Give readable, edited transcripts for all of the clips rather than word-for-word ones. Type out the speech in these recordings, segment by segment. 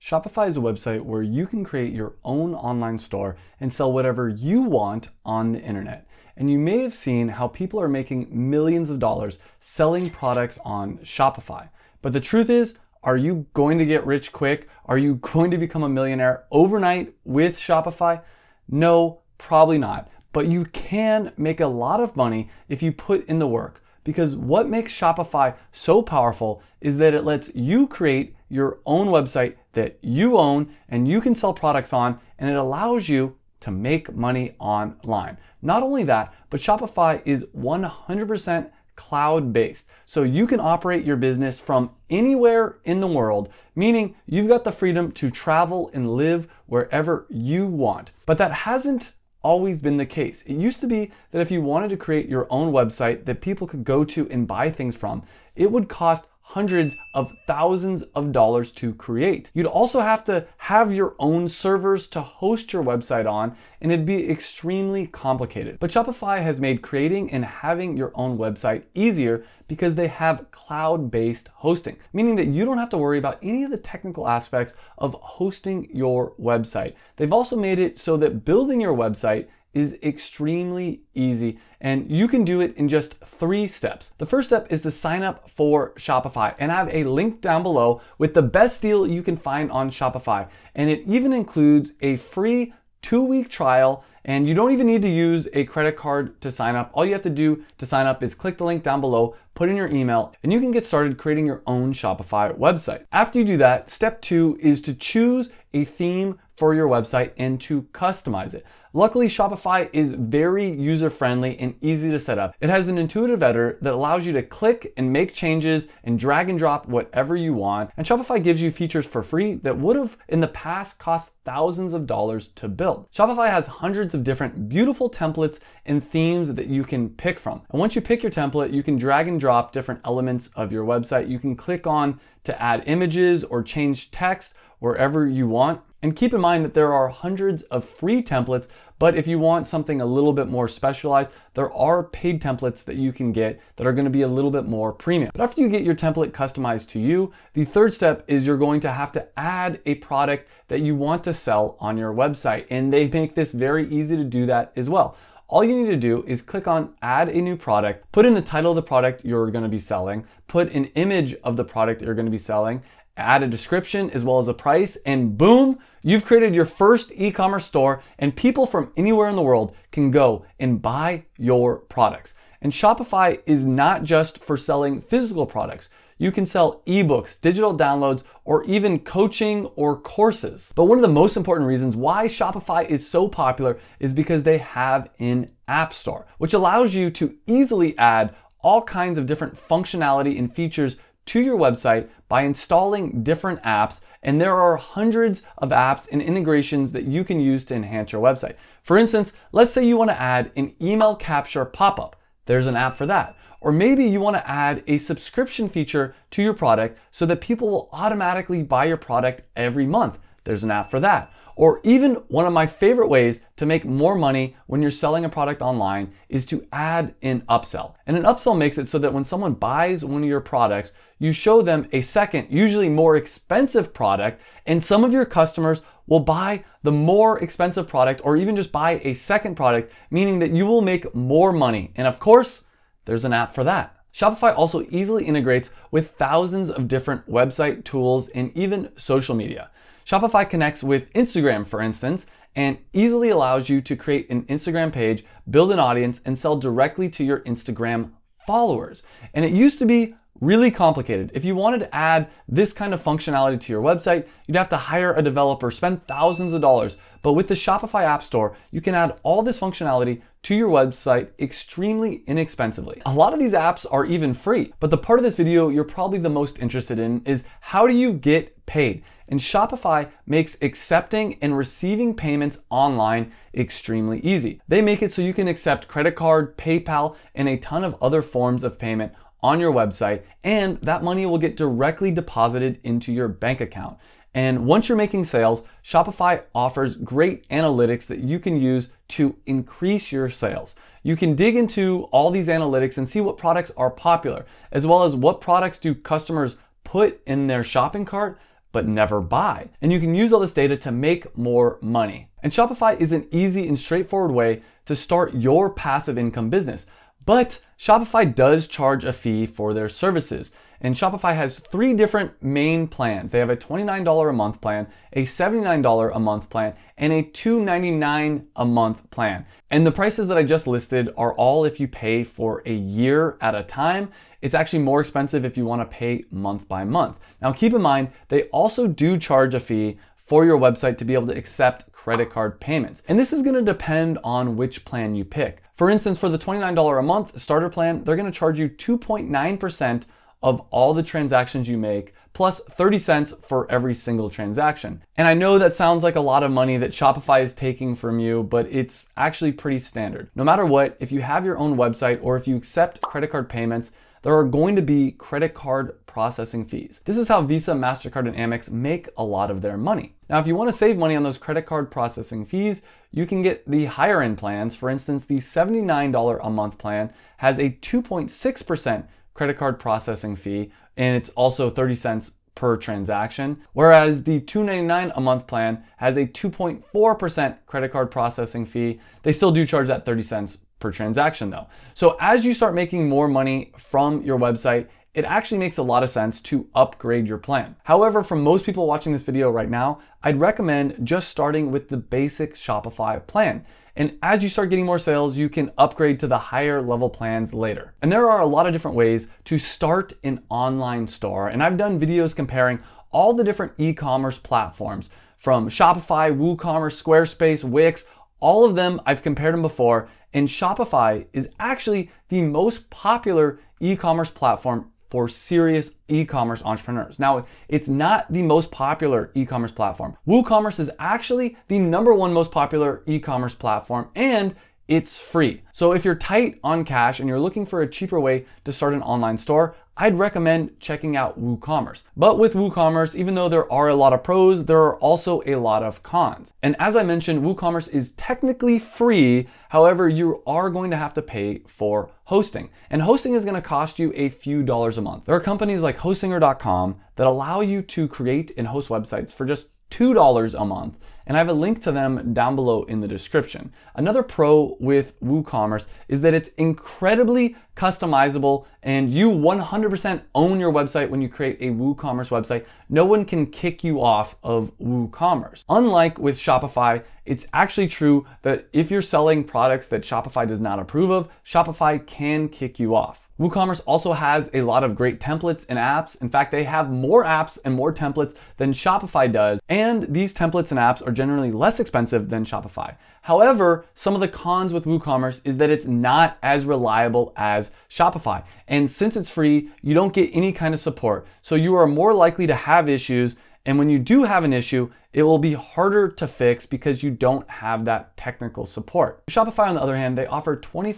Shopify is a website where you can create your own online store and sell whatever you want on the internet. And you may have seen how people are making millions of dollars selling products on Shopify. But the truth is, are you going to get rich quick? Are you going to become a millionaire overnight with Shopify? No, probably not. But you can make a lot of money if you put in the work. Because what makes Shopify so powerful is that it lets you create your own website that you own and you can sell products on, and it allows you to make money online. Not only that, but Shopify is 100% cloud-based. So you can operate your business from anywhere in the world, meaning you've got the freedom to travel and live wherever you want. But that hasn't always been the case. It used to be that if you wanted to create your own website that people could go to and buy things from, it would cost hundreds of thousands of dollars to create. You'd also have to have your own servers to host your website on, and it'd be extremely complicated. But Shopify has made creating and having your own website easier because they have cloud-based hosting, meaning that you don't have to worry about any of the technical aspects of hosting your website. They've also made it so that building your website is extremely easy, and you can do it in just 3 steps. The first step is to sign up for Shopify, and I have a link down below with the best deal you can find on Shopify. And it even includes a free 2-week trial, and you don't even need to use a credit card to sign up. All you have to do to sign up is click the link down below, put in your email, and you can get started creating your own Shopify website. After you do that, step 2 is to choose a theme for your website and to customize it. Luckily, Shopify is very user-friendly and easy to set up. It has an intuitive editor that allows you to click and make changes and drag and drop whatever you want. And Shopify gives you features for free that would have in the past cost thousands of dollars to build. Shopify has hundreds of different beautiful templates and themes that you can pick from. And once you pick your template, you can drag and drop different elements of your website. You can click on to add images or change text wherever you want. And keep in mind that there are hundreds of free templates, but if you want something a little bit more specialized, there are paid templates that you can get that are going to be a little bit more premium. But after you get your template customized to you, the third step is you're going to have to add a product that you want to sell on your website. And they make this very easy to do that as well. All you need to do is click on add a new product, put in the title of the product you're going to be selling, put an image of the product that you're going to be selling, add a description as well as a price, and boom, you've created your first e-commerce store, and people from anywhere in the world can go and buy your products. And Shopify is not just for selling physical products. You can sell ebooks, digital downloads, or even coaching or courses. But one of the most important reasons why Shopify is so popular is because they have an app store, which allows you to easily add all kinds of different functionality and features to your website by installing different apps, and there are hundreds of apps and integrations that you can use to enhance your website. For instance, let's say you want to add an email capture pop-up. There's an app for that. Or maybe you want to add a subscription feature to your product so that people will automatically buy your product every month. There's an app for that. Or even one of my favorite ways to make more money when you're selling a product online is to add an upsell. And an upsell makes it so that when someone buys one of your products, you show them a second, usually more expensive product, and some of your customers will buy the more expensive product or even just buy a second product, meaning that you will make more money. And of course, there's an app for that. Shopify also easily integrates with thousands of different website tools and even social media. Shopify connects with Instagram, for instance, and easily allows you to create an Instagram page, build an audience, and sell directly to your Instagram followers. And it used to be really complicated. If you wanted to add this kind of functionality to your website, you'd have to hire a developer, spend thousands of dollars. But with the Shopify App Store, you can add all this functionality to your website extremely inexpensively. A lot of these apps are even free, but the part of this video you're probably the most interested in is how do you get paid? And Shopify makes accepting and receiving payments online extremely easy. They make it so you can accept credit card, PayPal, and a ton of other forms of payment on your website, and that money will get directly deposited into your bank account. And once you're making sales, Shopify offers great analytics that you can use to increase your sales. You can dig into all these analytics and see what products are popular, as well as what products do customers put in their shopping cart, but never buy. And you can use all this data to make more money. And Shopify is an easy and straightforward way to start your passive income business. But Shopify does charge a fee for their services. And Shopify has 3 different main plans. They have a $29 a month plan, a $79 a month plan, and a $299 a month plan. And the prices that I just listed are all if you pay for a year at a time. It's actually more expensive if you want to pay month by month. Now keep in mind, they also do charge a fee for your website to be able to accept credit card payments. And this is gonna depend on which plan you pick. For instance, for the $29 a month starter plan, they're gonna charge you 2.9% of all the transactions you make, plus 30 cents for every single transaction. And I know that sounds like a lot of money that Shopify is taking from you, but it's actually pretty standard. No matter what, if you have your own website or if you accept credit card payments, there are going to be credit card processing fees. This is how Visa, MasterCard, and Amex make a lot of their money. Now, if you want to save money on those credit card processing fees, you can get the higher end plans. For instance, the $79 a month plan has a 2.6% credit card processing fee, and it's also 30 cents per transaction, whereas the $299 a month plan has a 2.4% credit card processing fee. They still do charge that 30 cents per transaction though. So as you start making more money from your website, it actually makes a lot of sense to upgrade your plan. However, for most people watching this video right now, I'd recommend just starting with the basic Shopify plan. And as you start getting more sales, you can upgrade to the higher level plans later. And there are a lot of different ways to start an online store. And I've done videos comparing all the different e-commerce platforms from Shopify, Woocommerce, Squarespace, Wix, all of them, I've compared them before. And Shopify is actually the most popular e-commerce platform for serious e-commerce entrepreneurs. Now, it's not the most popular e-commerce platform. Woocommerce is actually the #1 most popular e-commerce platform, and it's free. So if you're tight on cash and you're looking for a cheaper way to start an online store, I'd recommend checking out Woocommerce. But with Woocommerce, even though there are a lot of pros, there are also a lot of cons. And as I mentioned, Woocommerce is technically free. However, you are going to have to pay for hosting. And hosting is going to cost you a few dollars a month. There are companies like Hostinger.com that allow you to create and host websites for just $2 a month. And I have a link to them down below in the description. Another pro with WooCommerce is that it's incredibly customizable and you 100% own your website when you create a WooCommerce website. No one can kick you off of WooCommerce. Unlike with Shopify, it's actually true that if you're selling products that Shopify does not approve of, Shopify can kick you off. WooCommerce also has a lot of great templates and apps. In fact, they have more apps and more templates than Shopify does. And these templates and apps are generally less expensive than Shopify. However, some of the cons with WooCommerce is that it's not as reliable as Shopify. And since it's free, you don't get any kind of support. So you are more likely to have issues. And when you do have an issue, it will be harder to fix because you don't have that technical support. Shopify, on the other hand, they offer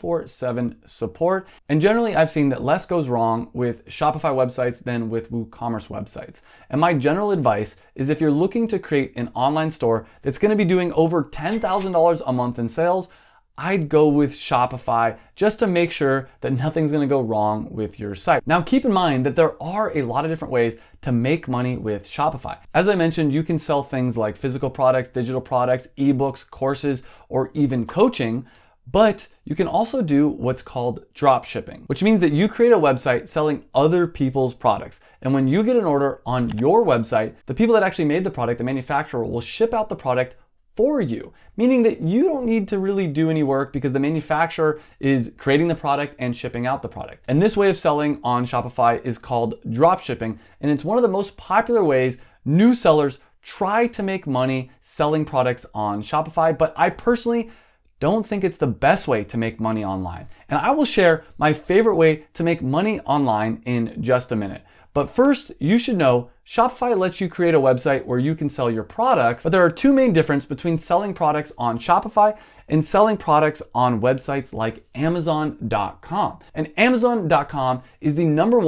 24/7 support. And generally, I've seen that less goes wrong with Shopify websites than with WooCommerce websites. And my general advice is if you're looking to create an online store that's gonna be doing over $10,000 a month in sales, I'd go with Shopify just to make sure that nothing's gonna go wrong with your site. Now, keep in mind that there are a lot of different ways to make money with Shopify. As I mentioned, you can sell things like physical products, digital products, ebooks, courses, or even coaching, but you can also do what's called dropshipping, which means that you create a website selling other people's products. And when you get an order on your website, the people that actually made the product, the manufacturer, will ship out the product for you, meaning that you don't need to really do any work because the manufacturer is creating the product and shipping out the product. And this way of selling on Shopify is called dropshipping, and it's one of the most popular ways new sellers try to make money selling products on Shopify, but I personally don't think it's the best way to make money online. And I will share my favorite way to make money online in just a minute. But first, you should know Shopify lets you create a website where you can sell your products, but there are two main differences between selling products on Shopify and selling products on websites like Amazon.com. And Amazon.com is the #1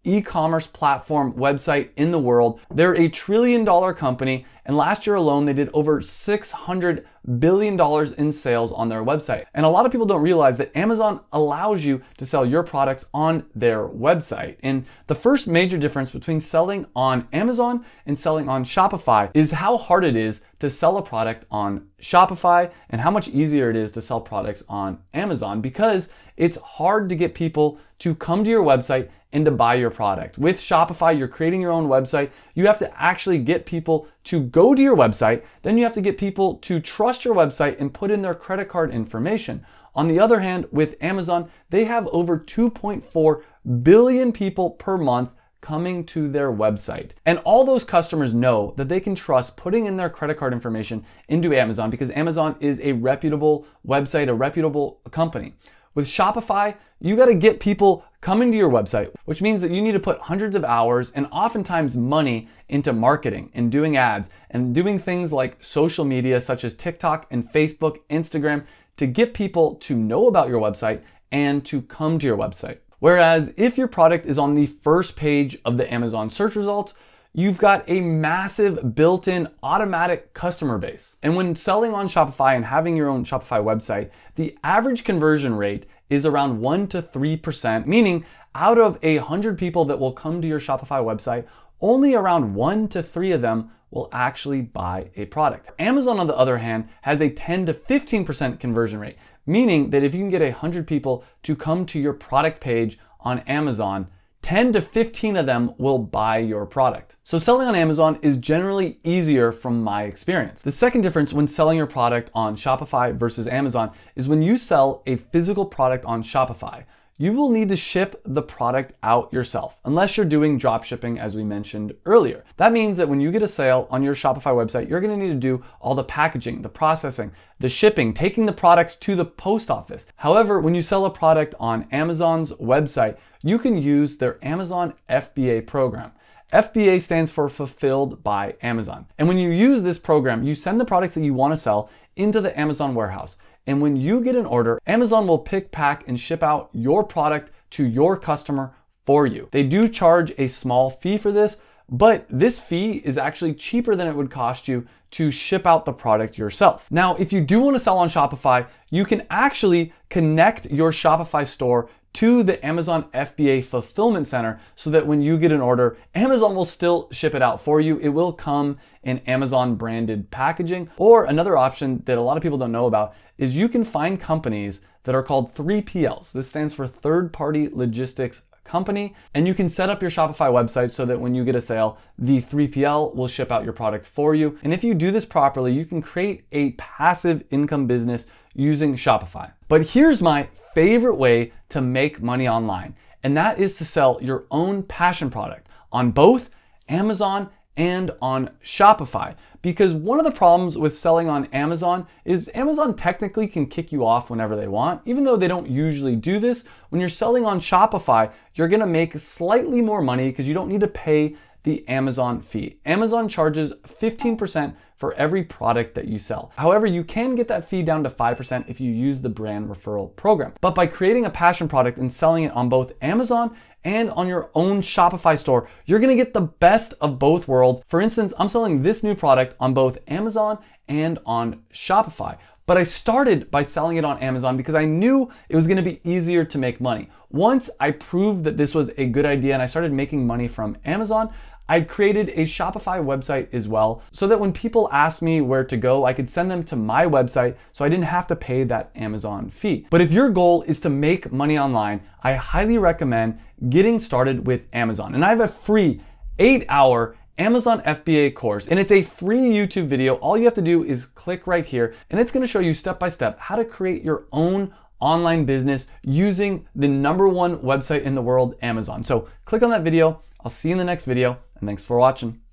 e-commerce platform website in the world. They're a $1 trillion company, and last year alone, they did over $600 billion in sales on their website. And a lot of people don't realize that Amazon allows you to sell your products on their website. And the first major difference between selling on Amazon and selling on Shopify is how hard it is to sell a product on Shopify and how much easier it is to sell products on Amazon, because it's hard to get people to come to your website and to buy your product. With Shopify, you're creating your own website. You have to actually get people to go to your website. Then you have to get people to trust your website and put in their credit card information. On the other hand, with Amazon, they have over 2.4 billion people per month coming to their website. And all those customers know that they can trust putting in their credit card information into Amazon, because Amazon is a reputable website, a reputable company. With Shopify, you got to get people coming to your website, which means that you need to put hundreds of hours and oftentimes money into marketing and doing ads and doing things like social media such as TikTok and Facebook, Instagram, to get people to know about your website and to come to your website. Whereas if your product is on the first page of the Amazon search results, you've got a massive built-in automatic customer base. And when selling on Shopify and having your own Shopify website, the average conversion rate is around 1 to 3%, meaning out of 100 people that will come to your Shopify website, only around 1 to 3 of them will actually buy a product. Amazon, on the other hand, has a 10 to 15% conversion rate, meaning that if you can get 100 people to come to your product page on Amazon, 10 to 15 of them will buy your product. So selling on Amazon is generally easier from my experience. The second difference when selling your product on Shopify versus Amazon is when you sell a physical product on Shopify, you will need to ship the product out yourself, unless you're doing dropshipping, as we mentioned earlier. That means that when you get a sale on your Shopify website, you're gonna need to do all the packaging, the processing, the shipping, taking the products to the post office. However, when you sell a product on Amazon's website, you can use their Amazon FBA program. FBA stands for Fulfilled by Amazon. And when you use this program, you send the products that you want to sell into the Amazon warehouse. And when you get an order, Amazon will pick, pack, and ship out your product to your customer for you. They do charge a small fee for this, but this fee is actually cheaper than it would cost you to ship out the product yourself. Now, if you do want to sell on Shopify, you can actually connect your Shopify store to the Amazon FBA fulfillment center so that when you get an order, Amazon will still ship it out for you. It will come in Amazon branded packaging. Or another option that a lot of people don't know about is you can find companies that are called 3PLs. This stands for third party logistics company, and you can set up your Shopify website so that when you get a sale, the 3PL will ship out your product for you. And if you do this properly, you can create a passive income business using Shopify. But here's my favorite way to make money online, and that is to sell your own passion product on both Amazon and on Shopify. Because one of the problems with selling on Amazon is Amazon technically can kick you off whenever they want, even though they don't usually do this. When you're selling on Shopify, you're gonna make slightly more money because you don't need to pay the Amazon fee. Amazon charges 15% for every product that you sell. However, you can get that fee down to 5% if you use the brand referral program. But by creating a passion product and selling it on both Amazon and on your own Shopify store, you're gonna get the best of both worlds. For instance, I'm selling this new product on both Amazon and on Shopify. But I started by selling it on Amazon because I knew it was gonna be easier to make money. Once I proved that this was a good idea and I started making money from Amazon, I created a Shopify website as well, so that when people asked me where to go, I could send them to my website so I didn't have to pay that Amazon fee. But if your goal is to make money online, I highly recommend getting started with Amazon. And I have a free 8-hour Amazon FBA course, and it's a free YouTube video. All you have to do is click right here, and it's gonna show you step by step how to create your own online business using the #1 website in the world, Amazon. So click on that video. I'll see you in the next video, and thanks for watching.